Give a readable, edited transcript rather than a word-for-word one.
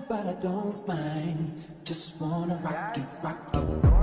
but I don't mind. Just wanna rock it, rock it.